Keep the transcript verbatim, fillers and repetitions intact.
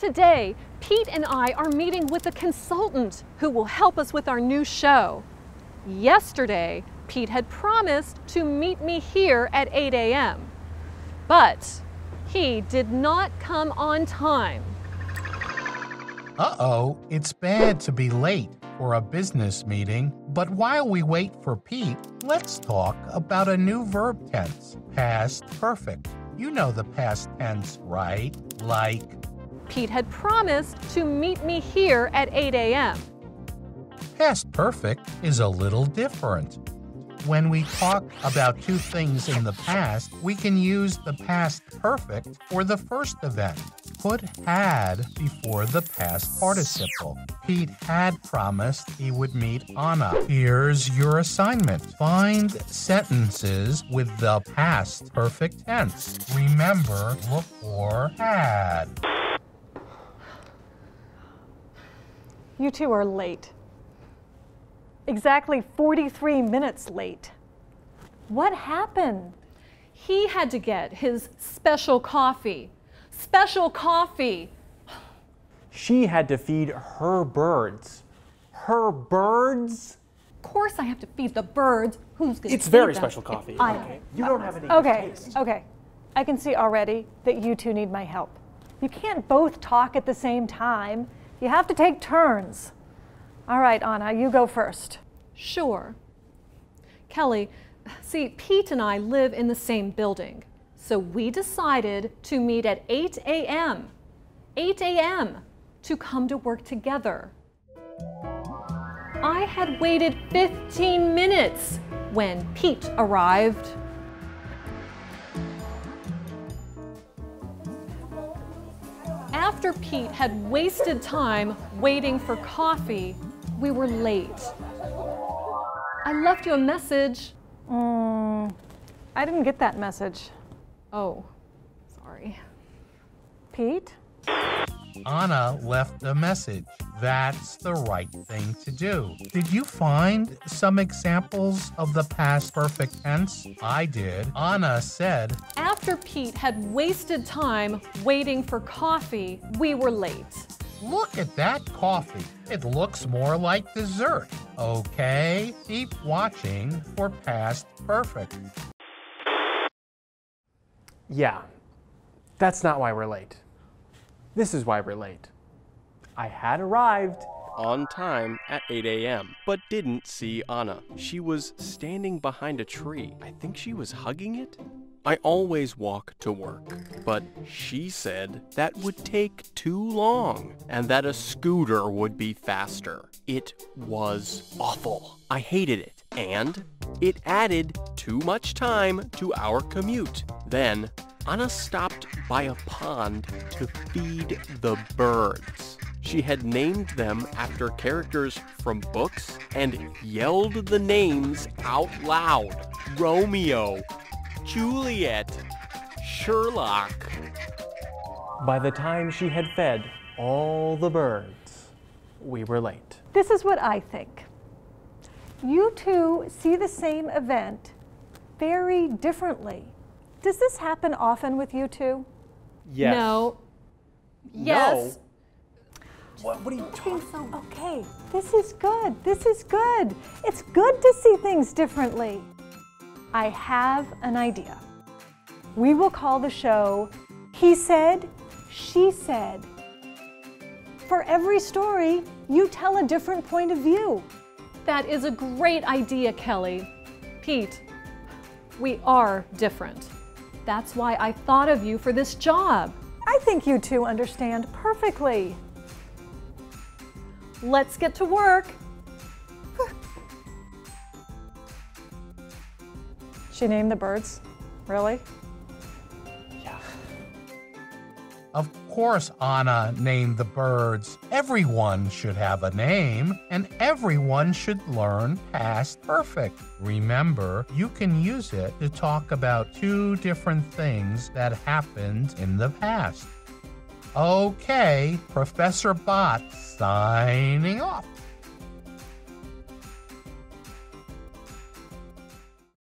Today, Pete and I are meeting with a consultant who will help us with our new show. Yesterday, Pete had promised to meet me here at eight A M, but he did not come on time. Uh-oh, it's bad to be late for a business meeting, but while we wait for Pete, let's talk about a new verb tense, past perfect. You know the past tense, right? Like, Pete had promised to meet me here at eight A M. Past perfect is a little different. When we talk about two things in the past, we can use the past perfect for the first event. Put had before the past participle. Pete had promised he would meet Anna. Here's your assignment. Find sentences with the past perfect tense. Remember, look for had. You two are late. Exactly forty-three minutes late. What happened? He had to get his special coffee. Special coffee. She had to feed her birds. Her birds? Of course I have to feed the birds. Who's going to It's very them? special coffee. I- Okay. You don't have any Okay, taste. okay. I can see already that you two need my help. You can't both talk at the same time. You have to take turns. All right, Anna, you go first. Sure. Kelly, see, Pete and I live in the same building, so we decided to meet at eight A M eight A M to come to work together. I had waited fifteen minutes when Pete arrived. After Pete had wasted time waiting for coffee, we were late. I left you a message. Mm, I didn't get that message. Oh, sorry. Pete? Anna left a message. That's the right thing to do. Did you find some examples of the past perfect tense? I did. Anna said, After Pete had wasted time waiting for coffee, we were late. look at that coffee. It looks more like dessert. Okay, keep watching for past perfect. Yeah, that's not why we're late. This is why we're late. I had arrived on time at eight A M, but didn't see Anna. She was standing behind a tree. I think she was hugging it. I always walk to work, but she said that would take too long and that a scooter would be faster. It was awful. I hated it, and it added too much time to our commute. Then Anna stopped by a pond to feed the birds. She had named them after characters from books and yelled the names out loud. Romeo, Juliet, Sherlock. By the time she had fed all the birds, we were late. This is what I think. You two see the same event very differently. Does this happen often with you two? Yes. No. Yes. No. What, what are you talking So, okay, this is good. This is good. It's good to see things differently. I have an idea. We will call the show He Said, She Said. For every story, you tell a different point of view. That is a great idea, Kelly. Pete, we are different. That's why I thought of you for this job. I think you two understand perfectly. Let's get to work. She named the birds? Really? Yeah. Of course Anna named the birds. Everyone should have a name, and everyone should learn past perfect. Remember, you can use it to talk about two different things that happened in the past. Okay, Professor Bot signing off.